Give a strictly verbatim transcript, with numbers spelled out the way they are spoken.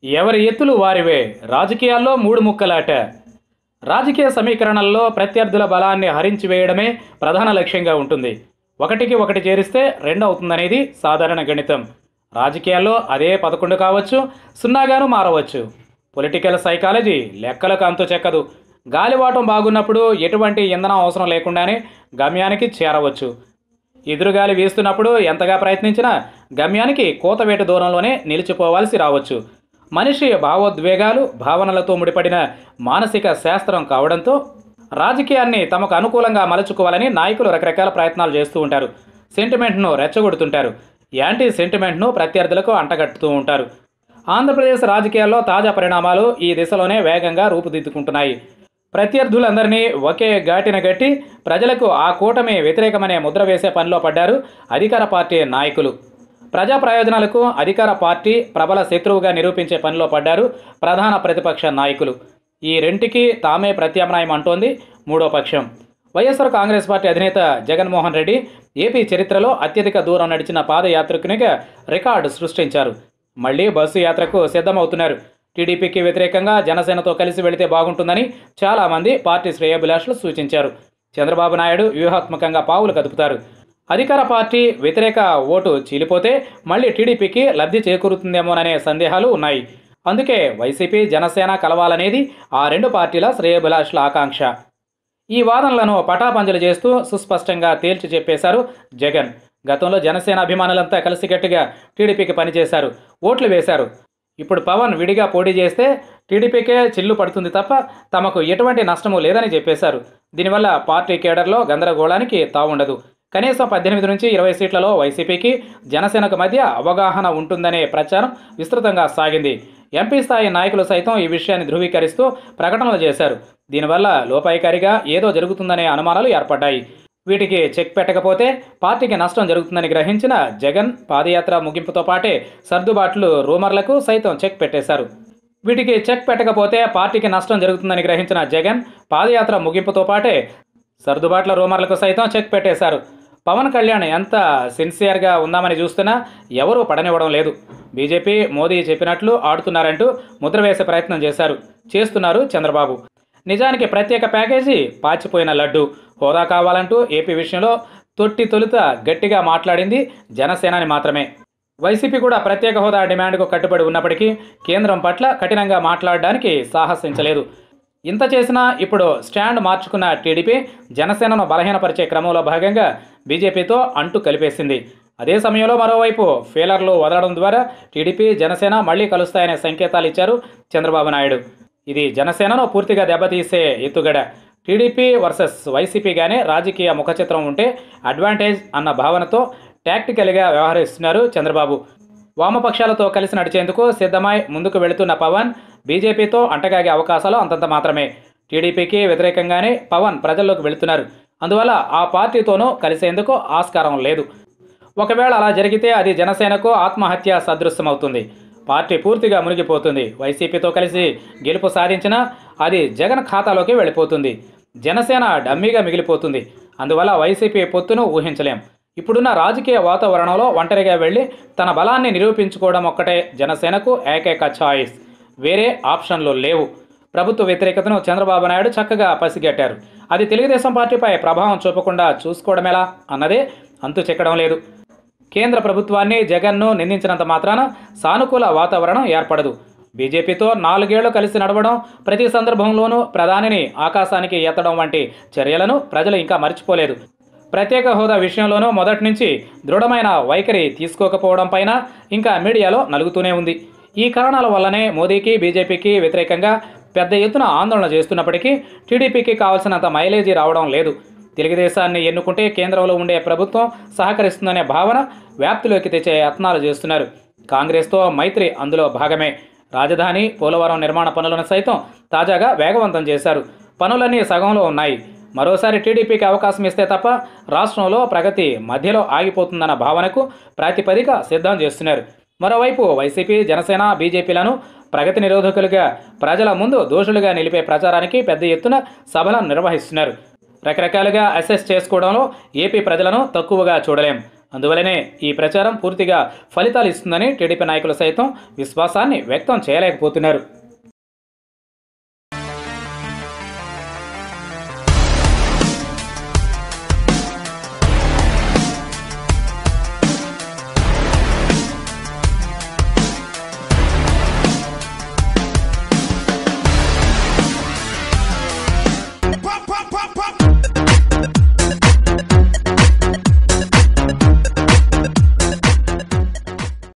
ఎవరి ఎత్తులు వారివే రాజకీయాల్లో మూడు ముక్కలాట. రాజకీయ సమీకరణల్లో ప్రత్యర్థుల బలాన్ని హరించి వేయడమే ప్రధాన లక్ష్యంగా ఉంటుంది. ఒకటికి ఒకటి చేరిస్తే రెండు అవుతుందనేది సాధారణ గణితం. రాజకీయాల్లో అదే పదకొండు కావచ్చు, సున్నాగాను మారవచ్చు. పొలిటికల్ సైకాలజీ లెక్కలకు అంతు చెక్కదు. గాలివాటం బాగున్నప్పుడు ఎటువంటి ఇంధనం అవసరం లేకుండానే గమ్యానికి చేరవచ్చు. ఎదురుగాలి వీస్తున్నప్పుడు ఎంతగా ప్రయత్నించినా గమ్యానికి కూతవేటు దూరంలోనే నిలిచిపోవాల్సి రావచ్చు. మనిషి భావోద్వేగాలు భావనలతో ముడిపడిన మానసిక శాస్త్రం కావడంతో రాజకీయాన్ని తమకు అనుకూలంగా మలుచుకోవాలని నాయకులు రకరకాల ప్రయత్నాలు చేస్తూ ఉంటారు. సెంటిమెంట్ను రెచ్చగొడుతుంటారు. యాంటీ సెంటిమెంట్ను ప్రత్యర్థులకు అంటగట్టుతూ ఉంటారు. ఆంధ్రప్రదేశ్ రాజకీయాల్లో తాజా పరిణామాలు ఈ దిశలోనే వేగంగా రూపుదిద్దుకుంటున్నాయి. ప్రత్యర్థులందరినీ ఒకే ఘాటిన గట్టి ప్రజలకు ఆ కూటమి వ్యతిరేకమనే ముద్ర వేసే పనిలో పడ్డారు అధికార పార్టీ నాయకులు. ప్రజా ప్రయోజనాలకు అధికార పార్టీ ప్రబల శత్రువుగా నిరూపించే పనిలో పడ్డారు ప్రధాన ప్రతిపక్ష నాయకులు. ఈ రెంటికి తామే ప్రత్యామ్నాయం అంటోంది మూడో పక్షం. వైఎస్ఆర్ కాంగ్రెస్ పార్టీ అధినేత జగన్మోహన్ రెడ్డి ఏపీ చరిత్రలో అత్యధిక దూరం నడిచిన పాదయాత్రికునిగా రికార్డు సృష్టించారు. మళ్లీ బస్సు యాత్రకు సిద్ధమవుతున్నారు. టీడీపీకి వ్యతిరేకంగా జనసేనతో కలిసి వెళితే బాగుంటుందని చాలామంది పార్టీ శ్రేయోభిలాషులు సూచించారు. చంద్రబాబు నాయుడు వ్యూహాత్మకంగా పావులు కదుపుతారు. అధికార పార్టీ వ్యతిరేక ఓటు చీలిపోతే మళ్లీ టీడీపీకి లబ్ధి చేకూరుతుందేమోననే సందేహాలు ఉన్నాయి. అందుకే వైసీపీ జనసేన కలవాలనేది ఆ రెండు పార్టీల శ్రేయోభిలాషుల ఆకాంక్ష. ఈ వాదనలను పటాపంచలు చేస్తూ సుస్పష్టంగా తేల్చి చెప్పేశారు జగన్. గతంలో జనసేన అభిమానులంతా కలిసికట్టుగా టీడీపీకి పనిచేశారు, ఓట్లు వేశారు. ఇప్పుడు పవన్ విడిగా పోటీ చేస్తే టీడీపీకే చిల్లు పడుతుంది తప్ప తమకు ఎటువంటి నష్టము లేదని చెప్పేశారు. దీనివల్ల పార్టీ కేడర్లో గందరగోళానికి తావుండదు. కనీసం పద్దెనిమిది నుంచి ఇరవై సీట్లలో వైసీపీకి జనసేనకు మధ్య అవగాహన ఉంటుందనే ప్రచారం విస్తృతంగా సాగింది. ఎంపీ స్థాయి నాయకులు సైతం ఈ విషయాన్ని ధృవీకరిస్తూ ప్రకటనలు చేశారు. దీనివల్ల లోపాయికారిగా ఏదో జరుగుతుందనే అనుమానాలు ఏర్పడ్డాయి. వీటికి చెక్ పెట్టకపోతే పార్టీకి నష్టం జరుగుతుందని గ్రహించిన జగన్ పాదయాత్ర ముగింపుతో పాటే సర్దుబాట్లు రూమర్లకు సైతం చెక్ పెట్టేశారు. వీటికి చెక్ పెట్టకపోతే పార్టీకి నష్టం జరుగుతుందని గ్రహించిన జగన్ పాదయాత్ర ముగింపుతో పాటే సర్దుబాట్ల రూమర్లకు సైతం చెక్ పెట్టేశారు. పవన్ కళ్యాణ్ ఎంత సిన్సియర్గా ఉందామని చూస్తున్నా ఎవరూ పడనివ్వడం లేదు. బీజేపీ మోదీ చెప్పినట్లు ఆడుతున్నారంటూ ముద్ర వేసే ప్రయత్నం చేశారు చేస్తున్నారు చంద్రబాబు. నిజానికి ప్రత్యేక ప్యాకేజీ పాచిపోయిన లడ్డు. హోదా కావాలంటూ ఏపీ విషయంలో తొట్టి తొలుత గట్టిగా మాట్లాడింది జనసేనని మాత్రమే. వైసీపీ కూడా ప్రత్యేక హోదా డిమాండ్కు కట్టుబడి ఉన్నప్పటికీ కేంద్రం పట్ల కఠినంగా మాట్లాడడానికి సాహసించలేదు. ఇంత చేసినా ఇప్పుడు స్టాండ్ మార్చుకున్న టీడీపీ జనసేనను బలహీనపరిచే క్రమంలో భాగంగా బీజేపీతో అంటు కలిపేసింది. అదే సమయంలో మరోవైపు ఫీలర్లు వదలడం ద్వారా టీడీపీ జనసేన మళ్లీ కలుస్తాయనే సంకేతాలు ఇచ్చారు చంద్రబాబు నాయుడు. ఇది జనసేనను పూర్తిగా దెబ్బతీసే ఎత్తుగడ. టీడీపీ వర్సెస్ వైసీపీగానే రాజకీయ ముఖచిత్రం ఉంటే అడ్వాంటేజ్ అన్న భావనతో టాక్టికల్గా వ్యవహరిస్తున్నారు చంద్రబాబు. వామపక్షాలతో కలిసి నడిచేందుకు సిద్ధమై ముందుకు వెళుతున్న పవన్ బీజేపీతో అంటగాగే అవకాశాలు అంతంత మాత్రమే. టీడీపీకి వ్యతిరేకంగానే పవన్ ప్రజల్లోకి వెళుతున్నారు. అందువల్ల ఆ పార్టీతోనూ కలిసేందుకు ఆస్కారం లేదు. ఒకవేళ అలా జరిగితే అది జనసేనకు ఆత్మహత్య సదృశ్యమవుతుంది. పార్టీ పూర్తిగా మునిగిపోతుంది. వైసీపీతో కలిసి గెలుపు సాధించినా అది జగన్ ఖాతాలోకి వెళ్ళిపోతుంది. జనసేన డమ్మీగా మిగిలిపోతుంది. అందువల్ల వైసీపీ పొత్తును ఊహించలేం. ఇప్పుడున్న రాజకీయ వాతావరణంలో ఒంటరిగా వెళ్ళి తన బలాన్ని నిరూపించుకోవడం ఒక్కటే జనసేనకు ఏకైక ఛాయిస్. వేరే ఆప్షన్లు లేవు. ప్రభుత్వ వ్యతిరేకతను చంద్రబాబు నాయుడు చక్కగా పసిగట్టారు. అది తెలుగుదేశం పార్టీపై ప్రభావం చూపకుండా చూసుకోవడమేలా అన్నదే అంతు చెక్కడం లేదు. కేంద్ర ప్రభుత్వాన్ని జగన్ను నిందించినంత మాత్రాన సానుకూల వాతావరణం ఏర్పడదు. బీజేపీతో నాలుగేళ్లు కలిసి నడవడం, ప్రతి సందర్భంలోనూ ప్రధానిని ఆకాశానికి ఎత్తడం వంటి చర్యలను ప్రజలు ఇంకా మర్చిపోలేదు. ప్రత్యేక హోదా విషయంలోనూ మొదటి నుంచి దృఢమైన వైఖరి తీసుకోకపోవడం పైన ఇంకా మీడియాలో నలుగుతూనే ఉంది. ఈ కారణాల వల్లనే మోదీకి బీజేపీకి వ్యతిరేకంగా పెద్ద ఎత్తున ఆందోళన చేస్తున్నప్పటికీ టీడీపీకి కావాల్సినంత మైలేజీ రావడం లేదు. తెలుగుదేశాన్ని ఎన్నుకుంటే కేంద్రంలో ఉండే ప్రభుత్వం సహకరిస్తుందనే భావన వ్యాప్తిలోకి తెచ్చే యత్నాలు చేస్తున్నారు. కాంగ్రెస్తో మైత్రి అందులో భాగమే. రాజధాని పోలవరం నిర్మాణ పనులను సైతం తాజాగా వేగవంతం చేశారు. పనులన్నీ సగంలో ఉన్నాయి. మరోసారి టీడీపీకి అవకాశం ఇస్తే తప్ప రాష్ట్రంలో ప్రగతి మధ్యలో ఆగిపోతుందన్న భావనకు ప్రాతిపదిక సిద్ధం చేస్తున్నారు. మరోవైపు వైసీపీ జనసేన బీజేపీలను ప్రగతి నిరోధకులుగా ప్రజల ముందు దోషులుగా నిలిపే ప్రచారానికి పెద్ద ఎత్తున సభలను నిర్వహిస్తున్నారు. రకరకాలుగా అసెస్ చేసుకోవడంలో ఏపీ ప్రజలను తక్కువగా చూడలేం. అందువలనే ఈ ప్రచారం పూర్తిగా ఫలితాలు ఇస్తుందని టీడీపీ నాయకులు సైతం విశ్వాసాన్ని వ్యక్తం చేయలేకపోతున్నారు.